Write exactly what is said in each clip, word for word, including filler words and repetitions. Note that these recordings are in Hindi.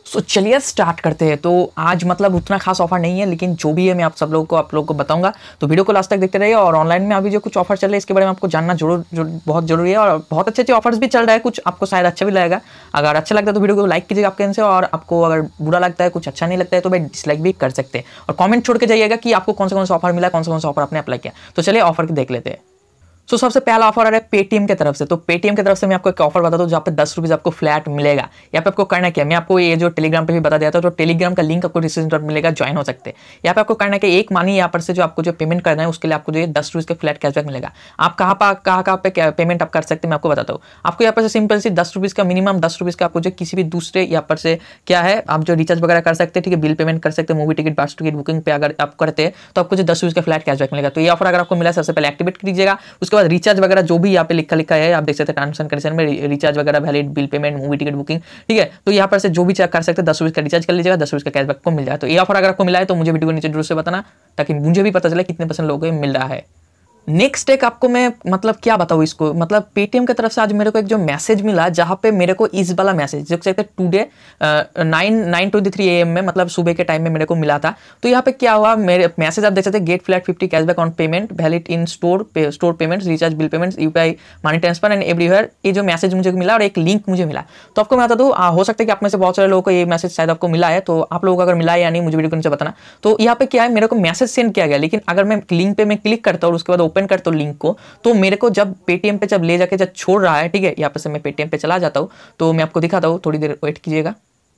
सो चलिए स्टार्ट करते हैं। तो आज मतलब उतना खास ऑफर नहीं है, लेकिन जो भी है मैं आप सब लोगों को आप लोगों को बताऊंगा। तो वीडियो को लास्ट तक देखते रहिए। और ऑनलाइन में अभी जो कुछ ऑफर चल रहे हैं इसके बारे में आपको जानना जरूर जरूर बहुत जरूरी है। और बहुत अच्छे अच्छे ऑफर्स भी चल रहा है, कुछ आपको शायद अच्छा भी लगेगा। अगर अच्छा लगता है तो वीडियो को लाइक कीजिएगा आपके से, और आपको अगर बुरा लगता है, कुछ अच्छा नहीं लगता है तो भाई डिसलाइक भी कर सकते हैं। और कॉमेंट छोड़ के जाइएगा कि आपको कौन सा कौन सा ऑफर मिला, कौन सा कौन सा ऑफर आपने अप्लाई किया। तो चलिए ऑफर के देख लेते हैं। सो so, सबसे पहला ऑफर आ रहा है पेटीएम की तरफ से। तो पेटीएम की तरफ से मैं आपको एक ऑफर बताता हूँ जहाँ पे दस रुपीज आपको फ्लैट मिलेगा। यहाँ पे आपको करना क्या है, मैं आपको ये जो टेलीग्राम पे भी बता दिया था, तो टेलीग्राम का लिंक आपको डिस्क्रिप्शन पर मिलेगा, ज्वाइन हो सकते हैं। यहाँ पे आपको करना क्या, एक मानी यहाँ पर से जो आपको जो पेमेंट करना है उसके लिए आपको जो दस रुपीज के फ्लैट कैशबैक मिलेगा। आप कहाँ पर कहाँ कहाँ पे पेमेंट आप कर सकते हैं मैं आपको बताता हूँ। आपको यहाँ पर से सिंपल सी दस रुपीज का मिनिमम दस रुपीज का आपको जो किसी भी दूसरे यहाँ पर से क्या है, आप जो रिचार्ज वगैरह कर सकते हैं, ठीक है, बिल पेमेंट कर सकते हैं, movie ticket bus ticket booking पे अगर आप करते हैं तो आपको जो दस रुपीज का फ्लैट कैशबैक मिलेगा। तो ये ऑफर अगर आपको मिला सबसे पहले एक्टिवेट कीजिएगा। उसके बाद रिचार्ज वगैरह जो भी यहाँ पे लिखा लिखा है आप देख सकते हैं, टर्म्स एंड कंडीशन में रिचार्ज वगैरह valid, bill payment, movie ticket booking, ठीक है। तो यहाँ पर से जो भी चेक कर सकते हैं दस रुपये का रिचार्ज कर लीजिएगा, दस रुपये का कैशबैक को मिल जाए। तो ये ऑफर अगर आपको मिला है तो मुझे वीडियो के नीचे जरूर से बताना, ताकि मुझे भी पता चले कितने परसेंट लोगों को मिल रहा है। नेक्स्ट एक आपको मैं मतलब क्या बताऊँ इसको, मतलब पेटीएम की तरफ से आज मेरे को एक जो मैसेज मिला, जहाँ पे मेरे को इस वाला मैसेज देख सकते हैं today nine nine twenty three A M में, मतलब सुबह के टाइम में मेरे को मिला था। तो यहाँ पे क्या हुआ, मेरे मैसेज आप देख सकते हैं, get flat fifty cashback on payment valid in store store payments, recharge, bill payments, UPI, money transfer and everywhere. ये जो मैसेज मुझे मिला और एक लिंक मुझे मिला। तो आपको मैं बता दूँ, हो सकता है कि आप में से बहुत सारे लोगों को ये मैसेज शायद आपको मिला है। तो आप लोगों को अगर मिला है या नहीं मुझे वीडियो के नीचे बताना। तो यहाँ पे क्या है, मेरे को मैसेज सेंड किया गया, लेकिन अगर मैं लिंक पे मैं क्लिक करता हूँ और उसके बाद ओपन करता हूँ लिंक को, तो मेरे को जब पेटीएम पे जब ले जाके जब छोड़ रहा है, ठीक है, यहाँ पे से मैं पेटीएम पे चला जाता हूँ। तो मैं आपको दिखाता हूँ, थोड़ी देर वेट कीजिएगा।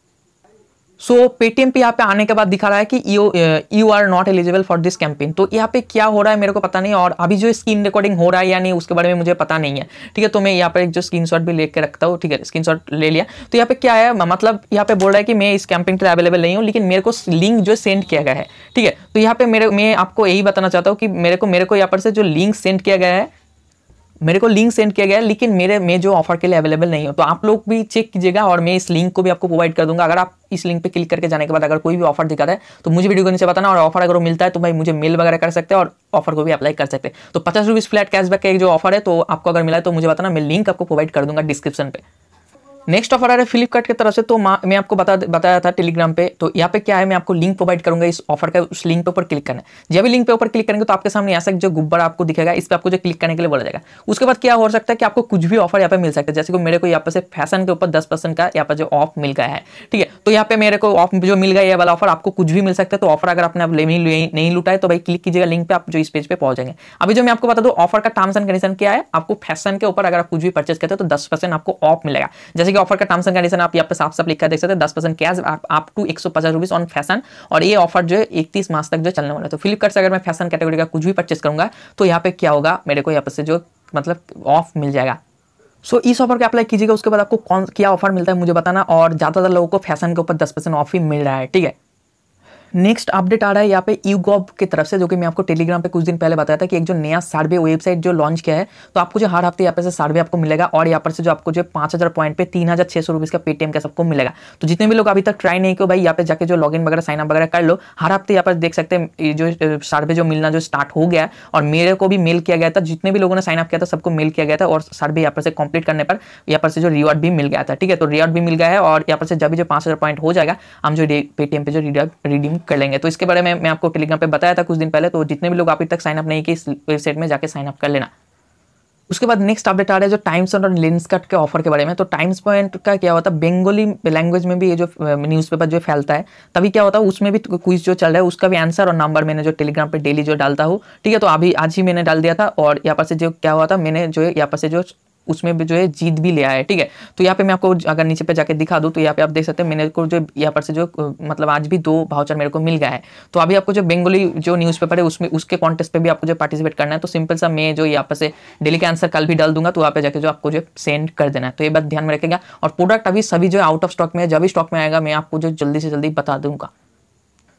सो so, पेटीएम पे यहाँ पे आने के बाद दिखा रहा है कि you you are not eligible for this campaign. तो यहाँ पे क्या हो रहा है मेरे को पता नहीं, और अभी जो स्क्रीन रिकॉर्डिंग हो रहा है या नहीं उसके बारे में मुझे पता नहीं है, ठीक है। तो मैं यहाँ पे एक जो स्क्रीनशॉट भी लेके रखता हूँ, ठीक है, स्क्रीनशॉट ले लिया। तो यहाँ पे क्या है, मतलब यहाँ पे बोल रहा है कि मैं इस कैंपेन के लिए अवेलेबल नहीं हूँ, लेकिन मेरे को लिंक जो सेंड किया गया है, ठीक है। तो यहाँ पे मेरे मैं आपको यही बताना चाहता हूँ कि मेरे को मेरे को यहाँ पर से जो लिंक सेंड किया गया है, मेरे को लिंक सेंड किया गया है, लेकिन मेरे मैं जो ऑफर के लिए अवेलेबल नहीं हो। तो आप लोग भी चेक कीजिएगा, और मैं इस लिंक को भी आपको प्रोवाइड कर दूंगा। अगर आप इस लिंक पे क्लिक करके जाने के बाद अगर कोई भी ऑफर दिखाता है तो मुझे वीडियो के नीचे बताना, और ऑफर अगर वो मिलता है तो भाई मुझे मेल वगैरह कर सकते हैं और ऑफर को भी अप्लाई कर सकते हैं। तो पचास रुपीज फ्लैट कैशबैक का एक जो ऑफर है, तो आपको अगर मिला है तो मुझे बताना, मैं लिंक आपको प्रोवाइड कर दूंगा डिस्क्रिप्शन पे। नेक्स्ट ऑफर आ रहा है फ्लिपकार्ट की तरफ से। तो मैं आपको बता बताया था टेलीग्राम पे। तो यहाँ पे क्या है, मैं आपको लिंक प्रोवाइड करूंगा इस ऑफर का, उस लिंक पे ऊपर क्लिक करना है। जब भी लिंक पे ऊपर क्लिक करेंगे तो आपके सामने ऐसा जो गुब्बारा आपको दिखेगा, इस पे आपको जो क्लिक करने के लिए बोला जाएगा। उसके बाद क्या हो सकता है कि आपको कुछ भी ऑफर यहाँ पे मिल सकता है। जैसे कि मेरे को यहाँ पे से फैशन के ऊपर दस परसेंट का यहाँ पर जो ऑफ मिल गया है, ठीक है। तो यहाँ पे मेरे को ऑफ जो मिल गया है वाला ऑफर, आपको कुछ भी मिल सकता है। तो ऑफर अगर आपने नहीं लूटा है तो भाई क्लिक कीजिएगा लिंक पे, आप जो इस पेज पे पहुंच जाएंगे। अभी जो मैं आपको बता दूं ऑफर का टर्म्स एंड कंडीशन क्या है, आपको फैशन के ऊपर अगर आप कुछ भी परचेज करते हो तो दस परसेंट आपको ऑफ मिलेगा। जैसे कि ऑफर का टर्म्स एंड कंडीशन आप यहाँ पे साफ साफ लिखा देख सकते हैं, दस परसेंट कैश अप टू एक सौ पचास रुपीज ऑन फैशन। और ये ऑफर जो है इकतीस मार्च तक जो चलने वाला है। तो फ्लिपकार्ट से अगर मैं फैशन कैटेगरी का कुछ भी परचेस करूंगा तो यहाँ पे क्या होगा, मेरे को यहाँ पे से जो मतलब ऑफ मिल जाएगा। सो so, इस ऑफर को अप्लाई कीजिएगा। उसके बाद आपको कौन क्या ऑफर मिलता है मुझे बताना, और ज्यादातर लोगों को फैशन के ऊपर दस परसेंट ऑफ ही मिल रहा है, ठीक है। नेक्स्ट अपडेट आ रहा है यहाँ पे यूगॉव की तरफ से, जो कि मैं आपको टेलीग्राम पे कुछ दिन पहले बताया था कि एक जो नया सर्वे वेबसाइट जो लॉन्च किया है। तो आपको जो हर हफ्ते यहाँ पे से सर्वे आपको मिलेगा, और यहाँ पर से जो आपको जो पाँच हजार पॉइंट पे तीन हजार छह सौ रुपीज का पेटीएम का सबको मिलेगा। तो जितने भी लोग अभी तक ट्राई नहीं किया भाई, यहाँ पे जाके जो लॉगिन वगैरह साइन अप वगैरह कर लो। हर हफ्ते यहाँ पर देख सकते हैं जो सर्वे जो मिलना जो स्टार्ट हो गया, और मेरे को भी मेल किया गया था। जितने भी लोगों ने साइन अप किया था सबको मेल किया गया था, और सर्वे यहाँ पर से कंप्लीट करने पर यहाँ पर से जो रिवॉर्ड भी मिल गया था, ठीक है। तो रिवॉर्ड भी मिल गया है, और यहाँ पर से जब भी जो पाँच हजार पॉइंट हो जाएगा हम जो पेटीएम पे जो रिडीम कर लेंगे। तो इसके बारे में मैं आपको टेलीग्राम पे बताया था कुछ दिन पहले। तो जितने भी लोग अभी तक साइन अप नहीं किए इस वेबसाइट में जाके साइन अप कर लेना। उसके बाद नेक्स्ट अपडेट आ रहा है जो टाइम्स और लेंस कट के ऑफर के बारे में। तो टाइम्स पॉइंट का क्या होता है, बंगाली लैंग्वेज में भी ये जो न्यूज़पेपर जो फैलता है तभी क्या होता है, उसमें भी क्विज जो चल रहा है उसका भी आंसर और नंबर मैंने जो टेलीग्राम पे डेली जो डालता हूँ, ठीक है। तो अभी आज ही मैंने डाल दिया था, और यहाँ पर से जो क्या हुआ था, मैंने जो है यहाँ पर से जो उसमें भी जो है जीत भी लिया है, ठीक है। तो यहाँ पे मैं आपको अगर नीचे पे जाके दिखा दूँ तो यहाँ पे आप देख सकते हैं मेरे को जो यहाँ पर से जो मतलब आज भी दो वाउचर मेरे को मिल गया है। तो अभी आपको जो बंगाली जो न्यूज़पेपर है उसमें उसके कॉन्टेस्ट पे भी आपको जो पार्टिसिपेट करना है। तो सिंपल सा मैं जो यहाँ पर से डेली का आंसर कल भी डाल दूंगा, तो यहाँ पे जाके जो आपको जो सेंड कर देना है। तो ये बात ध्यान में रखेगा। और प्रोडक्ट अभी सभी जो आउट ऑफ स्टॉक में है, जब भी स्टॉक में आएगा मैं आपको जो जल्दी से जल्दी बता दूंगा।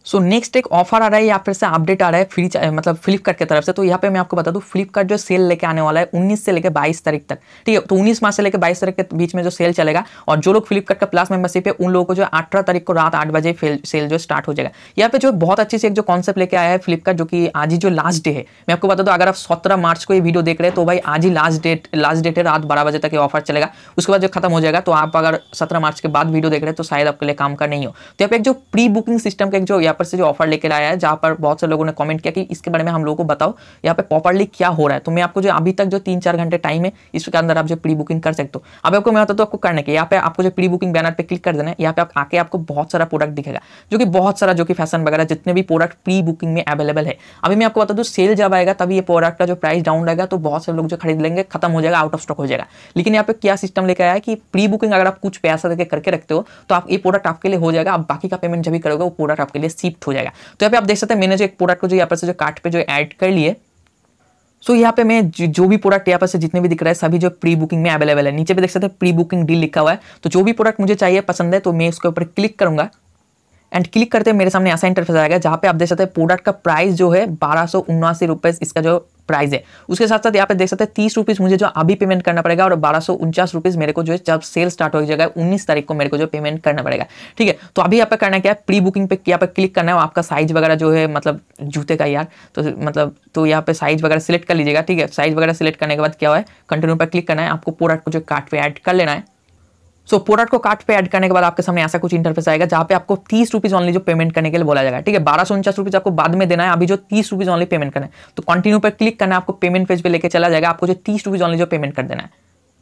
सो नेक्स्ट एक ऑफर आ रहा है या फिर से अपडेट आ रहा है फ्री मतलब फ्लिपकार्ट की तरफ से। तो यहाँ पे मैं आपको बता दूं फ्लिपकार्ट जो सेल लेके आने वाला है उन्नीस से लेकर बाईस तारीख तक, ठीक है। तो उन्नीस मार्च से लेकर बाईस तारीख के बीच में जो सेल चलेगा, और जो लोग फ्लिपकार्ट का प्लस मेंबरशिप है उन लोगों को जो अठारह तारीख को रात आठ बजे सेल जो स्टार्ट हो जाएगा। यहाँ पे जो बहुत अच्छी से एक जो कॉन्सेप्ट लेके आया है फ्लिपकार्ट, जो कि आज ही जो लास्ट डे है, मैं आपको बता दूं अगर आप सत्रह मार्च को ये वीडियो देख रहे हैं तो भाई आज ही लास्ट डेट लास्ट डेट है, रात बारह बजे तक ये ऑफर चलेगा। उसके बाद जो खत्म हो जाएगा, तो आप अगर सत्रह मार्च के बाद वीडियो देख रहे हैं तो शायद आपके लिए काम का नहीं हो। तो यहाँ पे एक जो प्री बुकिंग सिस्टम का एक जो यहाँ पर से जो ऑफर लेकर आया है, जहां पर बहुत से लोगों ने कमेंट किया कि इसके बारे में हम लोगों को बताओ यहाँ पे प्रॉपर्ली क्या हो रहा है। तो मैं आपको जो अभी तक जो तीन चार घंटे टाइम है इसके अंदर आप जो प्री बुकिंग कर सकते हो। अब आपको मैं बताता हूं आपको करने के, यहाँ पे आपको जो प्री बुकिंग बैनर पे क्लिक कर देना है। यहाँ पे आप आके आपको बहुत सारा प्रोडक्ट दिखेगा, जो कि बहुत सारा जो कि फैशन वगैरह जितने भी प्रोडक्ट प्री बुकिंग में अवेलेबल है। अभी मैं आपको बता दूं सेल जब आएगा तभी ये प्रोडक्ट का जो प्राइस डाउन रहेगा, तो बहुत से लोग जो खरीद लेंगे, खत्म हो जाएगा, आउट ऑफ स्टॉक हो जाएगा। लेकिन यहाँ पे क्या सिस्टम लेकर आया है कि प्री बुकिंग अगर आप कुछ पैसा देकर करके रखते हो तो आप ये प्रोडक्ट आपके लिए हो जाएगा। आप बाकी का पेमेंट जब भी करोगे वो प्रोडक्ट आपके लिए शिफ्ट हो जाएगा। तो यहाँ पे आप देख सकते हैं मैंने जो एक प्रोडक्ट को जो यहाँ पर से जो कार्ट पे जो ऐड कर लिए। सो so, यहाँ पे मैं जो भी प्रोडक्ट यहाँ पर से जितने भी दिख रहा है सभी जो प्री बुकिंग में अवेलेबल है। नीचे पे देख सकते हैं प्री बुकिंग डील लिखा हुआ है। तो जो भी प्रोडक्ट मुझे चाहिए पसंद है तो मैं उसके ऊपर क्लिक करूंगा, एंड क्लिक करते हैं मेरे सामने ऐसा इंटरफेस आएगा जहाँ पे आप देख सकते हैं प्रोडक्ट का प्राइस जो है बारह सौ उन्नासी रुपए इसका जो प्राइस है। उसके साथ साथ यहाँ पे देख सकते हैं तीस रुपीज मुझे जो अभी पेमेंट करना पड़ेगा, और बारह सौ उनचास रुपीज मेरे को जो है जब सेल स्टार्ट हो जाएगा उन्नीस तारीख को मेरे को जो पेमेंट करना पड़ेगा, ठीक है। तो अभी यहाँ पे करना क्या है, प्री बुकिंग पे यहाँ पे क्लिक करना है। आपका साइज वगैरह जो है मतलब जूते का यार तो मतलब तो यहाँ पे साइज वगैरह सिलेक्ट कर लीजिएगा, ठीक है। साइज वगैरह सिलेक्ट करने के बाद क्या है, कंटिन्यू पर क्लिक करना है। आपको प्रोडक्ट को जो कार्ट पे ऐड कर लेना है। सो so, प्रोडक्ट को कार्ट पे ऐड करने के बाद आपके सामने ऐसा कुछ इंटरफेस आएगा जहां पे आपको तीस रुपीज ऑनली जो पेमेंट करने के लिए बोला जाएगा, ठीक है। बारह सौ उनचास रुपीज आपको बाद में देना है, अभी जो तीस रुपीज ऑनली पेमेंट करना है। तो कंटिन्यू पर क्लिक करना है, आपको पेमेंट पेज पे लेके चला जाएगा। आपको जो तीस रुपीज ऑनली जो पेमेंट कर देना है।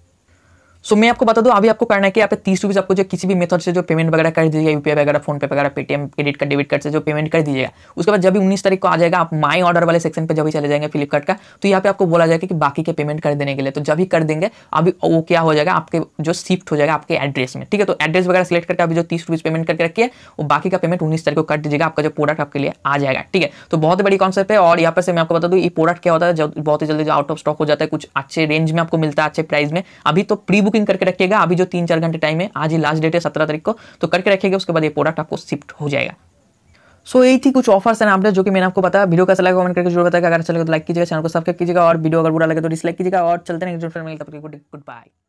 सो so, मैं आपको बता दूं अभी आपको करना है कि यहाँ पे तीस रुपीज आपको जो किसी भी मेथड से जो पेमेंट वगैरह कर दीजिएगा, यूपीआई वगैरह, फोन पे वगैरह, Paytm, credit card, debit card से जो पेमेंट कर दीजिएगा। उसके बाद जब भी उन्नीस तारीख को आ जाएगा, आप माई ऑर्डर वाले सेक्शन पे जब भी चले जाएंगे फ्लिपकार्ट का, तो यहाँ पे आपको बोला जाएगा कि बाकी के पेमेंट कर देने के लिए। तो जब भी कर देंगे अभी वो क्या हो जाएगा, आपके जो शिफ्ट हो जाएगा आपके एड्रेस में, ठीक है। तो एड्रेस वगैरह सिलेक्ट करके अभी जो तीस रुपीज पेमेंट करके रखिए, वो बाकी का पेमेंट उन्नीस तारीख को कर दीजिएगा, आपका जो प्रोडक्ट आपके लिए आ जाएगा, ठीक है। तो बहुत बड़ी कॉन्सेप्ट है। और यहाँ पर से मैं आपको बता दूं ये प्रोडक्ट क्या होता है, जब बहुत ही जल्दी जो आउट ऑफ स्टॉक हो जाता है, कुछ अच्छे रेंज में आपको मिलता है, अच्छे प्राइस में। अभी तो प्री बुकिंग करके रखिएगा, अभी जो तीन चार घंटे टाइम है, आज ही लास्ट डेट है सत्रह तारीख को, तो करके रखिएगा। उसके बाद ये प्रोडक्ट आपको शिफ्ट हो जाएगा। सो so, यही थी कुछ ऑफर्स एंड अपडेट जो कि मैंने आपको बताया। वीडियो कैसा लगा कमेंट करके जरूर बताएगा। अगर अच्छा लगे तो लाइक कीजिएगा, चैनल को सब्सक्राइब कीजिएगा, और वीडियो अगर बुरा लगे तो डिसलाइक कीजिएगा। और चलते हैं गुड बाय।